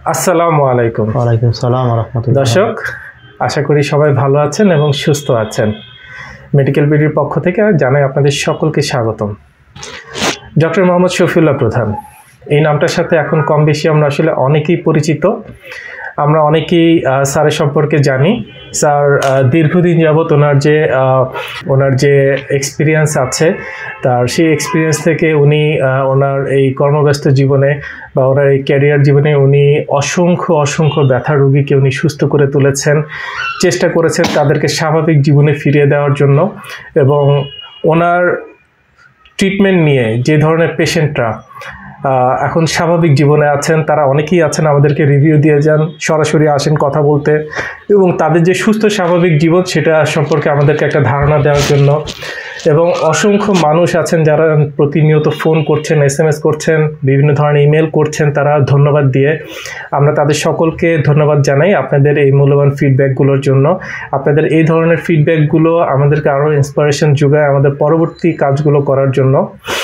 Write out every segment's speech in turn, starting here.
আসসালামু আলাইকুম। ওয়ালাইকুম সালাম ওয়া রাহমাতুল্লাহ। দর্শক, আশা করি সবাই ভালো আছেন এবং সুস্থ আছেন। মেডিকেল বিডির পক্ষ থেকে জানাই আপনাদের সকলকে স্বাগতম। ডক্টর মোহাম্মদ শফিউল্লাহ প্রধান, এই নামটার সাথে এখন কম বেশি আমরা আসলে অনেকেই পরিচিত। আমরা অনেকেই স্যারের সম্পর্কে জানি। স্যার দীর্ঘদিন যাবৎ ওনার যে এক্সপিরিয়েন্স আছে, তার সেই এক্সপিরিয়েন্স থেকে উনি ওনার এই কর্মব্যস্ত জীবনে বা ওনার এই ক্যারিয়ার জীবনে উনি অসংখ্য ব্যথা রোগীকে উনি সুস্থ করে তুলেছেন, চেষ্টা করেছেন তাদেরকে স্বাভাবিক জীবনে ফিরিয়ে দেওয়ার জন্য। এবং ওনার ট্রিটমেন্ট নিয়ে যে ধরনের পেশেন্টরা এখন স্বাভাবিক জীবনে আছেন, তারা অনেকেই আছেন আমাদেরকে রিভিউ দিয়ে যান, সরাসরি আসেন কথা বলতে এবং তাদের যে সুস্থ স্বাভাবিক জীবন সেটা সম্পর্কে আমাদেরকে একটা ধারণা দেওয়ার জন্য। এবং অসংখ্য মানুষ আছেন যারা প্রতিনিয়ত ফোন করছেন, SMS করছেন, বিভিন্ন ধরনের ইমেল করছেন, তারা ধন্যবাদ দিয়ে। আমরা তাদের সকলকে ধন্যবাদ জানাই আপনাদের এই মূল্যবান ফিডব্যাকগুলোর জন্য। আপনাদের এই ধরনের ফিডব্যাকগুলো আমাদেরকে আরও ইন্সপিরেশন যোগায় আমাদের পরবর্তী কাজগুলো করার জন্য।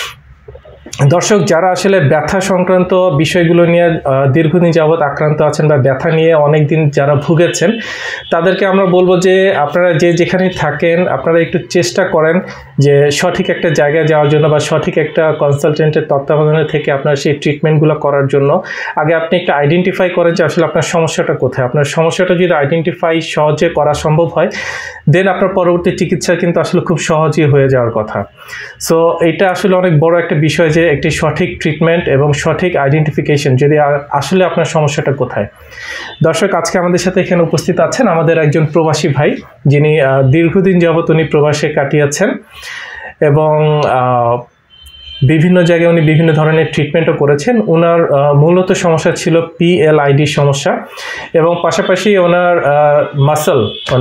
দর্শক, যারা আসলে ব্যথা সংক্রান্ত বিষয়গুলো নিয়ে দীর্ঘদিন যাবৎ আক্রান্ত আছেন বা ব্যথা নিয়ে অনেক দিন যারা ভুগেছেন, তাদেরকে আমরা বলবো যে আপনারা যেখানেই থাকেন আপনারা একটু চেষ্টা করেন যে সঠিক একটা জায়গায় যাওয়ার জন্য বা সঠিক একটা কনসালটেন্টের তত্ত্বাবধানে থেকে আপনার সেই ট্রিটমেন্টগুলো করার জন্য। আগে আপনি একটা আইডেন্টিফাই করেন যে আসলে আপনার সমস্যাটা কোথায়। আপনার সমস্যাটা যদি আইডেন্টিফাই সহজে করা সম্ভব হয়, দেন আপনার পরবর্তী চিকিৎসা কিন্তু আসলে খুব সহজই হয়ে যাওয়ার কথা। সো এটা আসলে অনেক বড় একটা বিষয় যে একটি সঠিক ট্রিটমেন্ট এবং সঠিক আইডেন্টিফিকেশন, যদি আসলে আপনার সমস্যাটা কোথায়। দর্শক, আজকে আমাদের সাথে এখানে উপস্থিত আছেন আমাদের একজন প্রবাসী ভাই, যিনি দীর্ঘদিন যাবৎ উনি প্রবাসে কাটিয়েছেন এবং বিভিন্ন জায়গায় উনি বিভিন্ন ধরনের ট্রিটমেন্টও করেছেন। ওনার মূলত সমস্যা ছিল PLID সমস্যা এবং পাশাপাশি ওনার মাসল,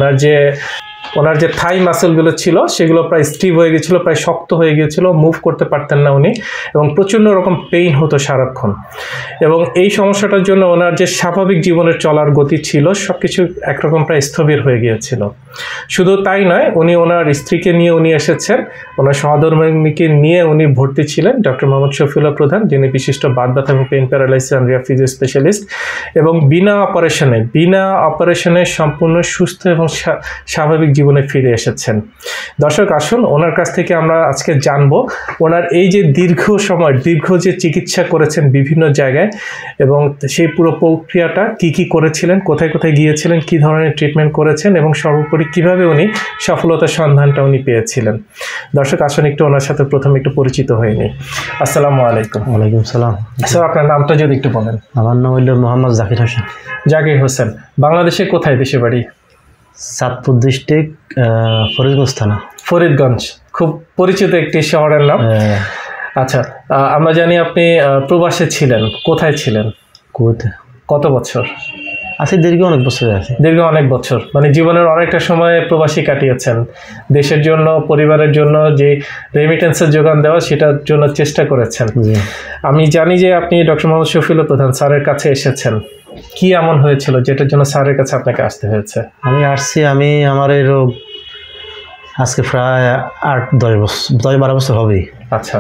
ওনার যে থাই মাসেলগুলো ছিল সেগুলো প্রায় স্টিভ হয়ে গেছিলো, প্রায় শক্ত হয়ে গিয়েছিল, মুভ করতে পারতেন না উনি এবং প্রচণ্ড রকম পেইন হতো সারাক্ষণ। এবং এই সমস্যাটার জন্য ওনার যে স্বাভাবিক জীবনের চলার গতি ছিল সব কিছু একরকম প্রায় স্থবির হয়ে গিয়েছিল। শুধু তাই নয়, উনি ওনার স্ত্রীকে নিয়ে উনি এসেছেন, ওনার সহধর্মিণীকে নিয়ে উনি ভর্তি ছিলেন ডক্টর মোহাম্মদ শফিউল্লাহ প্রধান, যিনি বিশিষ্ট বাত ব্যথা এবং pain paralysis and physio specialist এবং বিনা অপারেশনে সম্পূর্ণ সুস্থ এবং স্বাভাবিক জীবনে ফিরে এসেছেন। দর্শক, আসুন ওনার কাছ থেকে আমরা আজকে জানবো ওনার এই যে দীর্ঘ যে চিকিৎসা করেছেন বিভিন্ন জায়গায় এবং সেই পুরো প্রক্রিয়াটা কি করেছিলেন, কোথায় গিয়েছিলেন, কি ধরনের ট্রিটমেন্ট করেছেন এবং সর্বোপরি কিভাবে উনি সফলতার সন্ধানটা উনি পেয়েছিলেন। দর্শক, আসুন একটু ওনার সাথে প্রথমে একটু পরিচিত হয়ে নিই। আসসালামু আলাইকুম। ওয়ালাইকুম সালাম। স্যার, আপনার নামটা যদি একটু বলেন। আমার নাম হইল মোহাম্মদ জাকির হোসেন। জাকির হোসেন, বাংলাদেশে কোথায় দেশে বাড়ি? চাঁদপুর ডিস্ট্রিক্ট, ফরিদগঞ্জ থানা। ফরিদগঞ্জ, খুব পরিচিত একটি শহরের নাম। আচ্ছা, আমরা জানি আপনি প্রবাসে ছিলেন। কোথায় ছিলেন? কুয়েতে। কত বছর? আছে দীর্ঘ অনেক বছর আছে। দীর্ঘ অনেক বছর, মানে জীবনের অনেকটা সময় প্রবাসী কাটিয়েছেন। দেশের জন্য, পরিবারের জন্য যে রেমিটেন্সের যোগান দেওয়া সেটার জন্য চেষ্টা করেছেন। আমি জানি যে আপনি ডক্টর মোহাম্মদ শফিউল্লাহ প্রধান স্যারের কাছে এসেছেন। কি এমন হয়েছিল যেটার জন্য স্যারের কাছে আপনাকে আসতে হয়েছে? আমার এই রোগ আজকে প্রায় 10-12 বছর হবেই। আচ্ছা।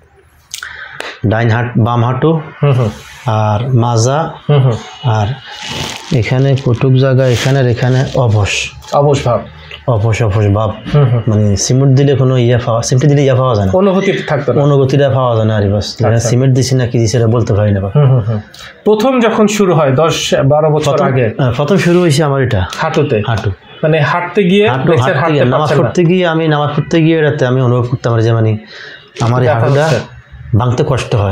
বাম হাঁটু আর মাজা আর এখানে কটুক জায়গা, এখানে অবশ ভাব, মানে সিমেন্ট দিলে কোনো সিমেন্ট দিলে পাওয়া যায় না, অনুভূতিটা পাওয়া যায় না। আর বাস সিমেন্ট দিছি না কি দিছি বলতে পারি না। প্রথম যখন শুরু হয় 10-12 বছর আগে, প্রথম শুরু হয়েছে আমার এটা হাঁটু, মানে হাঁটতে গিয়ে নামাজ পড়তে গিয়ে এটাতে আমি অনুভব করতাম যে মানে আমার এই হাঁটুটা ভাঙতে কষ্ট হয়।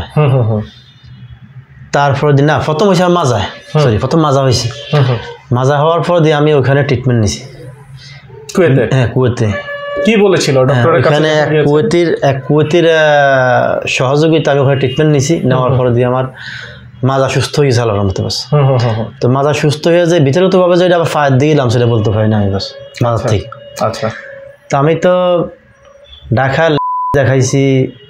তারপর দিন প্রথম হয়েছে আমার মাজা হয়েছে। মাজা হওয়ার পর দিয়ে আমি ওখানে ট্রিটমেন্ট নিছি কুয়েতে। কি বলেছিল ওখানে কুয়েতের সহযোগিতা আমি ওখানে ট্রিটমেন্ট নিছি। নেওয়ার পরে দিয়ে আমার মাজা সুস্থ হয়ে গেছে আল্লাহর মতো। বাস তো মাজা সুস্থ হয়ে যায়, ভিতরে তো ভাবে যে আবার ফায়ার দিয়ে গেলাম সেটা বলতে পারি না আমি। বাস মাজার থেকে। আচ্ছা। তো আমি তো ঢাকা দেখাইছি,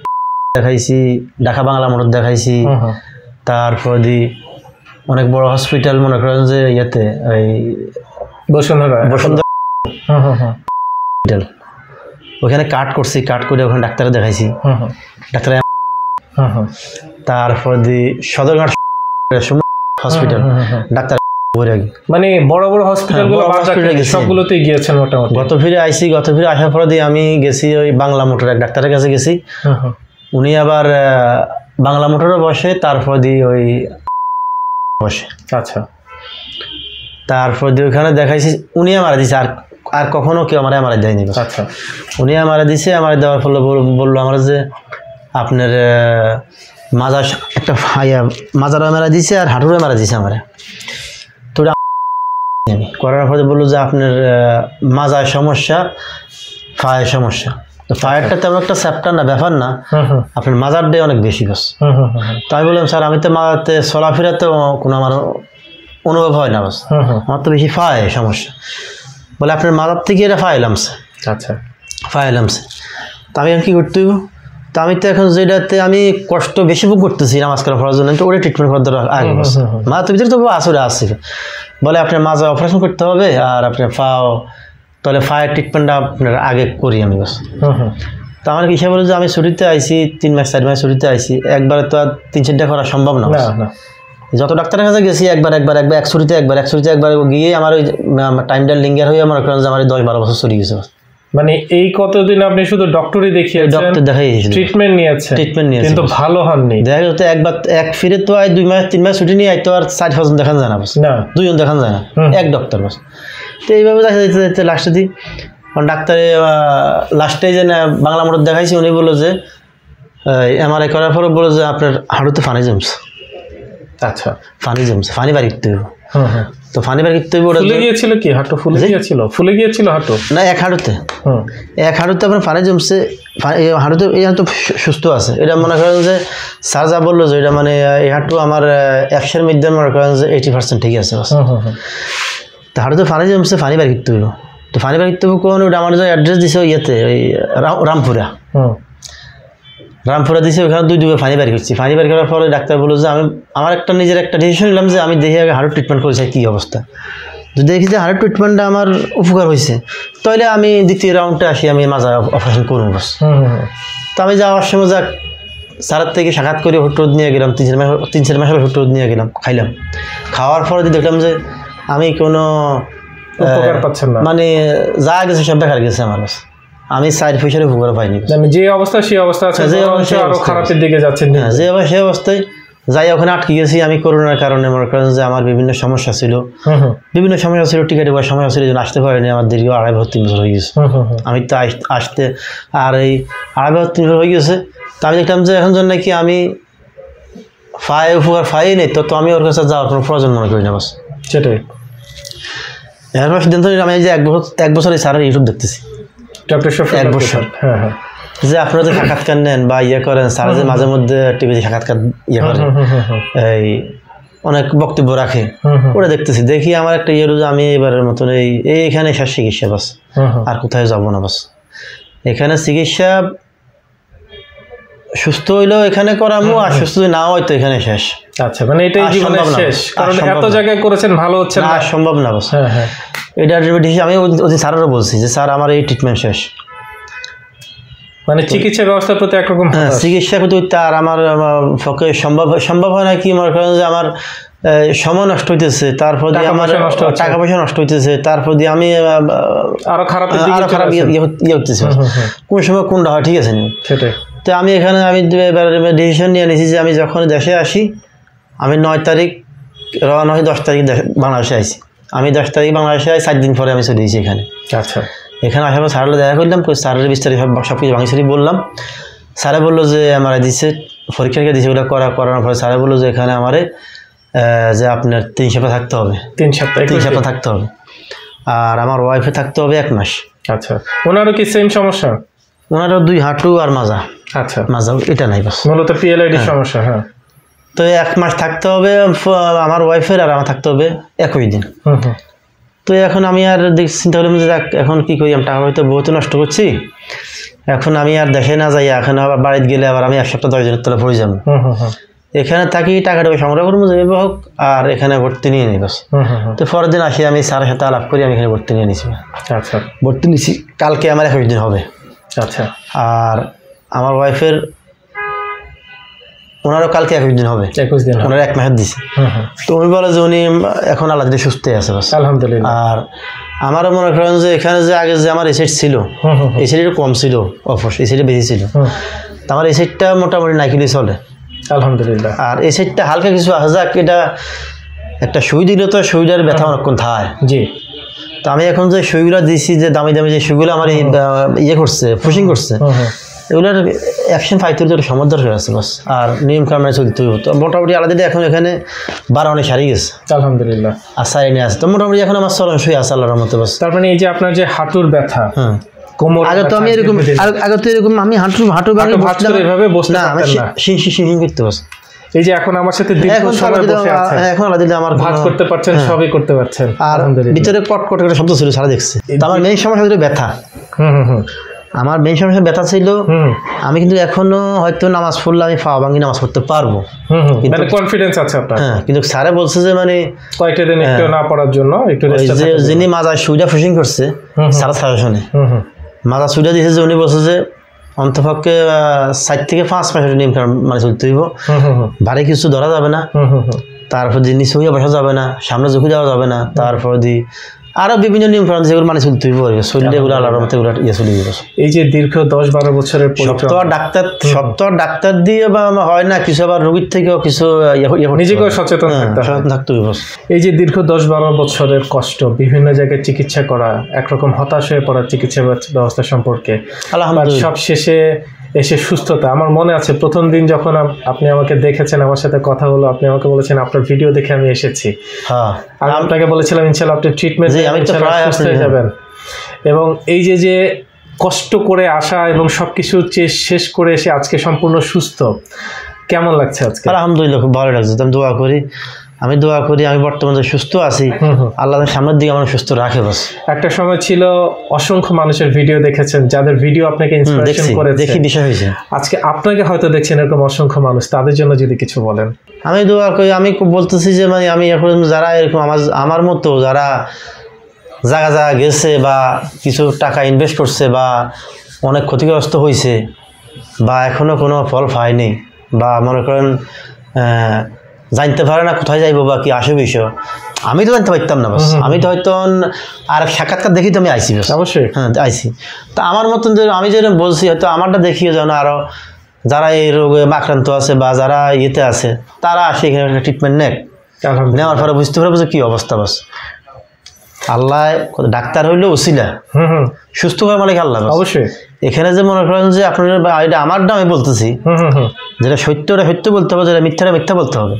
ঢাকা বাংলা মোটর দেখাইছি, তারপর দি অনেক বড় হসপিটাল, মনে করেন যে ইয়েতে ওই বসুন্ধরা হসপিটাল, ওখানে কাট করে ওখানে ডাক্তারে দেখাইছি। ডাক্তার তারপর দি সদরঘাট হসপিটাল, ডাক্তার মানে বড় বড় হসপিটালগুলো সবগুলোতে গিয়েছেন মোটামুটি। গত ফিরে আসার পরে দিয়ে আমি গেছি ওই বাংলা মোটর এক ডাক্তারের কাছে গেছি, উনি আবার বাংলা মোটরে বসে, তারপর দিয়ে ওই বসে। আচ্ছা, তারপর দিয়ে ওখানে দেখাইছি, উনি মারা দিছে, আর কখনো কেউ আমার মারা দেয়নি। আচ্ছা, উনি মারা দিছে, আমার দেওয়ার ফলে বললো আমার যে আপনার মাজা একটা মাজারা মারা দিছে আর হাঁটুরে মারা দিছে আমার। তো করার পরে বললো যে আপনার মাজার সমস্যা, ফায়ের সমস্যা। তো ফায়ারটা তেমন একটা চ্যাপ্টার না, ব্যাপার না, আপনার মাজার ডে অনেক বেশি বাস। তো আমি বললাম স্যার আমি তো মাজাতে চলাফেরাতে কোনো আমার অনুভব হয় না বাস, আমার তো বেশি ফায়ের সমস্যা। বলে আপনার মাজার থেকে এটা ফাইলামছে। আচ্ছা, ফাইলামছে। তো আমি কি করতে হইব? তো আমি তো এখন যেটাতে আমি কষ্ট বেশি ভোগ করতেছি নামাজ কালাম পড়ার জন্য, তো ওটা ট্রিটমেন্ট করার দরকার আগে বাস। মাজার ভিতরে তো আসলে আসছে, বলে আপনার মাজা অপারেশন করতে হবে আর আপনার ফাও, তাহলে ফায়ার ট্রিটমেন্টটা আপনার আগে করি আমি বাস। তো আমার হিসাব বলে যে আমি ছুটিতে আইছি 3 মাস 4 মাস ছুটিতে আইছি, একবারে তো আর 3-4টা করা সম্ভব না। যত ডাক্তারের কাছে গেছি একবার এক ছুটিতে একবার গিয়ে আমার ওই টাইমটা লিঙ্গার হয়ে আমার আমার 10-12 বছর চলে গেছে। মানে এই কতদিন আপনি শুধু ডক্টরই দেখিয়েছেন? ডক্টর দেখাইছি, ট্রিটমেন্ট নিয়েছে, কিন্তু ভালো হননি। দেখা যাচ্ছে একবার এক ফিরে তো 2 মাস 3 মাস ছুটি নিয়ে তো আর 4-5 দেখান যায় না, 2জন দেখান যায় না, এক ডক্টর বাস। তো এইভাবে দেখা যাইতে লাস্টে দিই ডাক্তারে লাস্টে যে বাংলা মোটর দেখাইছি, উনি বললো যে এমআরআই করার পরে বললো যে আপনার হাঁটুতে ফানি জমছে। আচ্ছা, ফানি জমছে, ফানি বাড়ি করতে হবে। তো ফানি বাড়ি করতে হবে। ফুলে গিয়েছিল কি হাঁটু? ফুলে গিয়েছিল হাঁটু? না, এক হাঁটুতে আপনার ফানি জমছে। হাঁটুতে এই হাঁটু সুস্থ আছে, এটা মনে করেন যে স্যার যা বললো যে এটা মানে এই হাঁটু আমার 100-এর মধ্যে মনে করেন যে 80% ঠিক আছে। তো হাঁটুতে ফানি জমছে, ফানি বাড়ি করতে হবে। তো ফানি বাড়ি করতে হবে কোন? ওটা আমার যে অ্যাড্রেস দিছে ইয়েতে ওই রামপুরা দিছে, ওখানে 2 ফানি বাড়ি করছি। ফানি বাড়ি করার পরে ডাক্তার বললো যে আমি আমার নিজের একটা ডিসিশন নিলাম যে আমি দেখি আগে হার্ট ট্রিটমেন্ট করেছি কী অবস্থা। যদি দেখি যে হার্ট ট্রিটমেন্টটা আমার উপকার হয়েছে, তাহলে আমি দ্বিতীয় রাউন্ডে আসি, আমি মাজা অপারেশন করবো বাস। তো আমি যাওয়ার সময় যাক স্যারের থেকে সাক্ষাৎ করে হোটেল নিয়ে গেলাম, 3-4 মাস হোটেল নিয়ে গেলাম, খাইলাম। খাওয়ার পরে দেখলাম যে আমি কোনো উপকার পাচ্ছেন না, মানে যা গেছে সব বেকার গেছে আমার কাছে। আমি 4 পয়সার উপকার পাইনি। যে অবস্থা সেই অবস্থা আছে, আরো খারাপের দিকে যাচ্ছে। যে সেই অবস্থায় যাই ওখানে আটকে গেছি আমি করোনার কারণে। মনে করেন যে আমার বিভিন্ন সমস্যা ছিল, টিকিটে বা সমস্যা ছিল, আসতে পারিনি। আমার দীর্ঘ 2.5-3 বছর হয়ে গেছে। আমি তো আসতে আর এই 2.5-3 বছর হয়ে গেছে। তো আমি দেখলাম যে এখন জন্য নাকি আমি উপকার পাই নেই, তো আমি ওর কাছে যাওয়ার কোনো প্রয়োজন মনে করি না বাস। সেটাই এরপর সিদ্ধান্ত নিলাম আমি যে 1 বছর এই স্যারের ইউটিউব দেখতেছি, ডক্টর শফিউল। 1 বছর যে আপনারা যে সাক্ষাৎকার নেন বা করেন, স্যার যে মাঝে মধ্যে টিভিতে সাক্ষাৎকার করে, এই অনেক বক্তব্য রাখে, ওটা দেখতেছি। দেখি আমার একটা যে আমি এবারের মতন এইখানে শেষ চিকিৎসা বাস, আর কোথায় যাবো না বাস। এখানে চিকিৎসা সুস্থ হইলেও এখানে করামো, আর সুস্থ যদি না হয় তো এখানে শেষ। আচ্ছা, মানে এটাই জীবনের শেষ, কারণ এত জায়গায় করেছেন, ভালো হচ্ছে না, সম্ভব না বাস। এটা আমি ওই স্যারেরও বলছি যে স্যার আমার এই ট্রিটমেন্ট শেষ। মানে চিকিৎসা ব্যবস্থার প্রতি একরকম চিকিৎসা প্রতি তার আমার পক্ষে সম্ভব হয় না। কি মনে করেন যে আমার সময় নষ্ট হইতেছে, তারপর দিয়ে আমার টাকা পয়সা নষ্ট হইতেছে, তারপর দিয়ে আমি আরো খারাপ ইয়ে হতেছে। কোন সময় কোনটা হয়, ঠিক আছে না? সেটাই। তো আমি এখানে ডিসিশন নিয়ে নিয়েছি যে আমি যখন দেশে আসি, আমি 9 তারিখ রওনা হয়ে 10 তারিখ বাংলাদেশে আসি। আমি 10 তারিখ বাংলাদেশে আসি, 4 দিন পরে আমি চলে গেছি এখানে। আচ্ছা, এখানে আসার পর স্যারের দেখা করলাম, স্যারের বিস্তারিত সব কিছু ভাঙিসারি বললাম। স্যারে বললো যে আমার দিচ্ছে পরীক্ষা দিচ্ছে, ওগুলো করানোর পরে স্যারে বললো যে এখানে আমারে যে আপনার 3 সপ্তাহ থাকতে হবে, 3 সপ্তাহ থাকতে হবে, আর আমার ওয়াইফে থাকতে হবে 1 মাস। আচ্ছা, ওনারও কি সেম সমস্যা? ওনারও 2 হাঁটু আর মাজা। আচ্ছা, মাজা এটা নাই বাস, মূলত পিএলআইডি সমস্যা। হ্যাঁ, তো 1 মাস থাকতে হবে আমার ওয়াইফের, আর আমার থাকতে হবে 21 দিন। তো এখন আমি আর চিন্তা করলাম যে এখন কি করি, আমি টাকা হয়তো বহুত নষ্ট করছি, এখন আমি আর দেশে না যাই, এখন আবার বাড়িতে গেলে আবার আমি 1 সপ্তাহ 10 দিনের তলে পড়ে যাবো। এখানে থাকি, টাকাটা সংগ্রহ করবো যেভাবে হোক, আর এখানে ভর্তি নিয়ে নিই বাস। তো পরের দিন আসি, আমি স্যারের সাথে আলাপ করি, আমি এখানে ভর্তি নিয়ে নিছি। আচ্ছা, ভর্তি নিছি, কালকে আমার 21 দিন হবে। আচ্ছা, আর আমার ওয়াইফের ওনারও কালকে 21 দিন হবে, 21 দিন ওনার 1 মাস দিছে। তো উনি বলে যে উনি এখন আল্লাহ দিলে সুস্থই আছে বাস, আলহামদুলিল্লাহ। আর আমারও মনে করেন যে এখানে যে আগে যে আমার এসেট ছিল, এই সাইডে কম ছিল অফোস, এই সাইডে বেশি ছিল। তো আমার এই সাইডটা মোটামুটি নাইকেলি চলে আলহামদুলিল্লাহ। আর এই সাইডটা হালকা কিছু আসা যাক, এটা একটা সুই দিলে তো সুইটার ব্যথা অনেকক্ষণ থাকে। জি। তো আমি এখন যে সুইগুলো দিছি, যে দামি দামি যে সুইগুলো আমার ইয়ে করছে, পুশিং করছে, এগুলোর অ্যাকশন পাইতে হলে সময় দরকার আছে বাস, আর নিয়ম কারণে চলতে হবে। তো মোটামুটি আলাদা এখন এখানে 12 অনেক সারি গেছে আলহামদুলিল্লাহ, আর সারি নিয়ে আছে। তো মোটামুটি এখন আমার চলন শুয়ে আছে আল্লাহর মতো বাস। তার মানে এই যে আপনার যে হাঁটুর ব্যথা, কোমর, আগে তো আমি এরকম, আগে তো এরকম আমি হাঁটু এভাবে বসতে পারতেন না, শিং করতে বাস। এই যে এখন আমার সাথে দীর্ঘ সময় বসে আছেন, এখন আলাদা আমার ভাত করতে পারছেন, সবই করতে পারছেন, আর ভিতরে কটকট করে শব্দ ছিল, সারা দেখছে। তো আমার মেইন সমস্যা হলো ব্যথা। আমার মেইন সমস্যা ব্যথা ছিল। আমি কিন্তু এখনো হয়তো নামাজ পড়লে আমি পা ভাঙি নামাজ পড়তে পারবো, মানে কনফিডেন্স আছে আপনার। হ্যাঁ, কিন্তু স্যারে বলছে যে মানে কয়েকটা দিন একটু না পড়ার জন্য একটু যিনি মাজায় সুইটা ফিশিং করছে স্যার সাজেশনে মাজা সুইটা দিয়েছে, যে উনি বলছে যে অন্তপক্ষে 4 থেকে 5 মাসের নিয়ম মানে চলতে হইব, ভারী কিছু ধরা যাবে না, তারপর দিয়ে নিচে হইয়া বসা যাবে না, সামনে ঝুঁকি দেওয়া যাবে না, তারপর দিয়ে আরো বিভিন্ন নিয়ম কারণ যেগুলো মানে চলতে হইব, শরীরে এগুলো আল্লাহর মতো এগুলো ইয়ে চলে যাবে। এই যে দীর্ঘ 10-12 বছরের সপ্তাহ ডাক্তার দিয়ে বা হয় না, কিছু আবার রোগীর থেকেও কিছু নিজেকেও সচেতন থাকতে হইব। এই যে দীর্ঘ 10-12 বছরের কষ্ট, বিভিন্ন জায়গায় চিকিৎসা করা, একরকম হতাশ হয়ে পড়া চিকিৎসা ব্যবস্থা সম্পর্কে, আলহামদুলিল্লাহ সব শেষে এসে সুস্থতা। আমার মনে আছে প্রথম দিন যখন আপনি আমাকে দেখেছেন, আমার সাথে কথা হলো, আপনি আমাকে বলেছেন আপনার ভিডিও দেখে আমি এসেছি, আমি আপনাকে বলেছিলাম ইনশাআল্লাহ আপনি ট্রিটমেন্ট সুস্থ হয়ে যাবেন। এবং এই যে কষ্ট করে আসা এবং সবকিছু শেষ করে এসে আজকে সম্পূর্ণ সুস্থ, কেমন লাগছে আজকে? আলহামদুলিল্লাহ, খুব ভালো লাগছে। আমি দোয়া করি আমি বর্তমানে সুস্থ আছি, আল্লাহ সামনের দিকে আমার সুস্থ রাখে বাস। একটা সময় ছিল অসংখ্য মানুষের ভিডিও দেখেছেন, যাদের ভিডিও আপনাকে ইন্সপিরেশন করেছে, দেখি বিষয় হয়েছে। আজকে আপনাকে হয়তো দেখছেন এরকম অসংখ্য মানুষ, তাদের জন্য যদি কিছু বলেন। আমি দোয়া করি, আমি বলতেছি যে মানে আমি এখন যারা এরকম আমার মতো যারা জায়গা গেছে বা কিছু টাকা ইনভেস্ট করছে বা অনেক ক্ষতিগ্রস্ত হয়েছে বা এখনো কোনো ফল পায়নি বা মনে করেন জানতে পারে না কোথায় যাইবো বা কি আসে বিষয়, আমি তো জানতে পারতাম না বাস। আমি তো হয়তো আর সাক্ষাৎকার দেখি তো আমি আইসি বাস, অবশ্যই হ্যাঁ আইসি। তো আমার মতন যে আমি যেরকম বলছি হয়তো আমারটা দেখিও যেন আরও যারা এই রোগে আক্রান্ত আছে বা যারা ইয়েতে আছে তারা আসে এখানে একটা ট্রিটমেন্ট নেওয়ার পরে বুঝতে পারবো যে কী অবস্থা বাস। আল্লাহ ডাক্তার হইলে উসিলা, সুস্থ হওয়ার মালিক আল্লাহ অবশ্যই। এখানে যে মনে করেন যে আপনার এটা আমার আমি বলতেছি, যেটা সত্যটা সত্য বলতে হবে, যেটা মিথ্যাটা মিথ্যা বলতে হবে।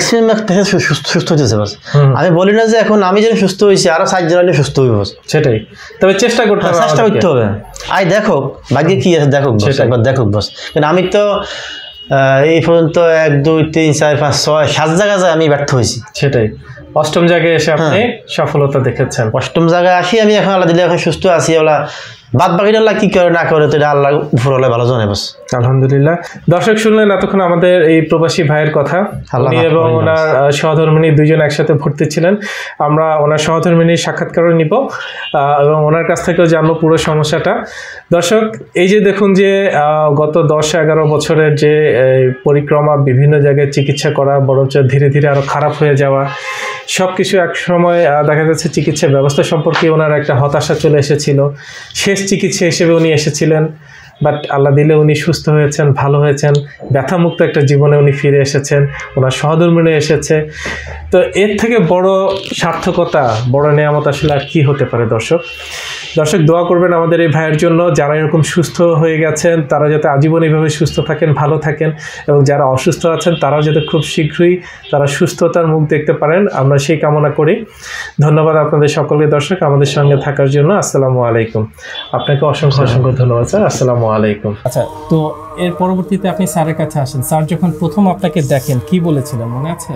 সুস্থ হইতেছে বাস। আমি বলি না যে এখন আমি যেন সুস্থ হয়েছি আরো 4 জন হলে সুস্থ হইব, সেটাই। তবে চেষ্টা করতে হবে। দেখো ভাগ্যে কি আছে, দেখো একবার দেখো বাস। কিন্তু আমি তো এই পর্যন্ত 1 2 3 4 5 6 7 জায়গায় আমি ব্যর্থ হয়েছি, সেটাই। 8ম জায়গায় এসে আপনি সফলতা দেখেছেন। 8ম জায়গায় আসি আমি, এখন আল্লাহ দিলে এখন সুস্থ আছি। ওলা বাদ বাকিটা আল্লাহ কি করে না করে তো এটা আল্লাহ উপরওয়ালা ভালো জানে বাস। আলহামদুলিল্লাহ। দর্শক শুনলেন এতক্ষণ আমাদের এই প্রবাসী ভাইয়ের কথা, উনি এবং ওনার সহধর্মিণী দুইজন একসাথে ভর্তি ছিলেন। আমরা ওনার সহধর্মিণীর সাক্ষাৎকারও নিব এবং ওনার কাছ থেকেও জানবো পুরো সমস্যাটা। দর্শক এই যে দেখুন যে গত 10-11 বছরের যে পরিক্রমা, বিভিন্ন জায়গায় চিকিৎসা করা, বরঞ্চ ধীরে ধীরে আরও খারাপ হয়ে যাওয়া, সব কিছু এক সময় দেখা যাচ্ছে চিকিৎসা ব্যবস্থা সম্পর্কে ওনার একটা হতাশা চলে এসেছিল। শেষ চিকিৎসা হিসেবে উনি এসেছিলেন, বাট আল্লাহ দিলে উনি সুস্থ হয়েছেন, ভালো হয়েছেন, ব্যথামুক্ত একটা জীবনে উনি ফিরে এসেছেন, ওনার সহধর্মিণী এসেছে। তো এর থেকে বড় সার্থকতা, বড় নেয়ামত আসলে আর কী হতে পারে? দর্শক দোয়া করবেন আমাদের এই ভাইয়ের জন্য, যারা এরকম সুস্থ হয়ে গেছেন তারা যাতে আজীবন এইভাবে সুস্থ থাকেন, ভালো থাকেন, এবং যারা অসুস্থ আছেন তারাও যাতে খুব শীঘ্রই তারা সুস্থতার মুখ দেখতে পারেন, আমরা সেই কামনা করি। ধন্যবাদ আপনাদের সকলকে দর্শক আমাদের সঙ্গে থাকার জন্য। আসসালামু আলাইকুম। আপনাকে অসংখ্য ধন্যবাদ স্যার। আসসালামু আলাইকুম। আচ্ছা, তো এর পরবর্তীতে আপনি স্যারের কাছে আসেন। স্যার যখন প্রথম আপনাকে দেখেন কি বলেছিলেন মনে আছে?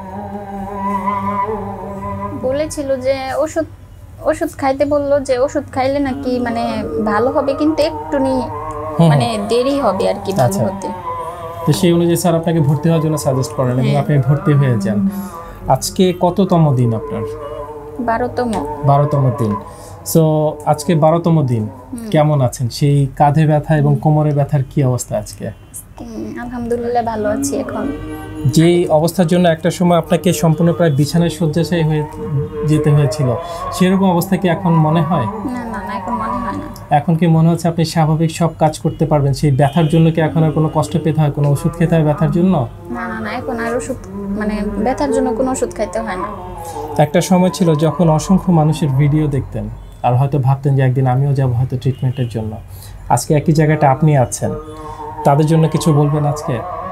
বলেছিল যে ওষুধ খাইতে বললো, যে ওষুধ খাইলে নাকি মানে ভালো হবে, কিন্তু একটুনি মানে দেরি হবে আর কি ভালো হতে। তো সেই অনুযায়ী স্যার আপনাকে ভর্তি হওয়ার জন্য সাজেস্ট করেন এবং আপনি ভর্তি হয়ে যান। আজকে কততম দিন আপনার? 12তম দিন। সো আজকে 12তম দিন, কেমন আছেন? সেই কাঁধে ব্যথা এবং কোমরে ব্যথার কি অবস্থা আজকে? আলহামদুলিল্লাহ ভালো আছি এখন। যে অবস্থার জন্য একটা সময় আপনাকে সম্পূর্ণ প্রায় বিছানায় শয্যাশায়ী হয়ে যেতে হয়েছিল, সেরকম অবস্থা কি এখন মনে হয়? না না না, এখন মনে হয় না। এখন কি মনে হচ্ছে আপনি স্বাভাবিক সব কাজ করতে পারবেন? সেই ব্যথার জন্য কি এখন আর কোনো কষ্ট পেতে হয়, কোনো ওষুধ খেতে হয় ব্যথার জন্য? না না না, এখন আর ওষুধ মানে ব্যথার জন্য কোনো ওষুধ খাইতে হয় না। একটা সময় ছিল যখন অসংখ্য মানুষের ভিডিও দেখতেন আর হয়তো ভাবতেন যে একদিন আমিও যাব হয়তো ট্রিটমেন্টের জন্য। আজকে একই জায়গাটা আপনি আছেন, তাদের জন্য কিছু বলবেন আজকে?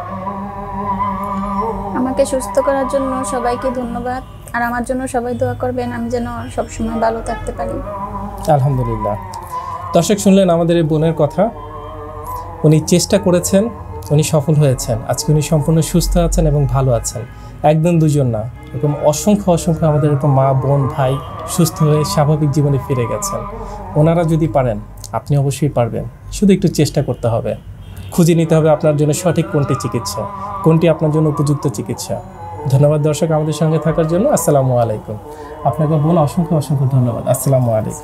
আমাকে সুস্থ করার জন্য সবাইকে ধন্যবাদ, আর আমার জন্য সবাই দোয়া করবেন, আমি যেন সবসময় ভালো থাকতে পারি। আলহামদুলিল্লাহ। দর্শক, শুনলেন আমাদের এই বোনের কথা। উনি চেষ্টা করেছেন, উনি সফল হয়েছেন, আজকে উনি সম্পূর্ণ সুস্থ আছেন এবং ভালো আছেন। একদিন দুজন না, এরকম অসংখ্য অসংখ্য আমাদের এরকম মা বোন ভাই সুস্থ হয়ে স্বাভাবিক জীবনে ফিরে গেছেন। ওনারা যদি পারেন, আপনি অবশ্যই পারবেন। শুধু একটু চেষ্টা করতে হবে, খুঁজে নিতে হবে আপনার জন্য সঠিক কোনটি চিকিৎসা, কোনটি আপনার জন্য উপযুক্ত চিকিৎসা। ধন্যবাদ দর্শক আমাদের সঙ্গে থাকার জন্য। আসসালামু আলাইকুম। আপনাকে বোন অসংখ্য অসংখ্য ধন্যবাদ। আসসালামু আলাইকুম।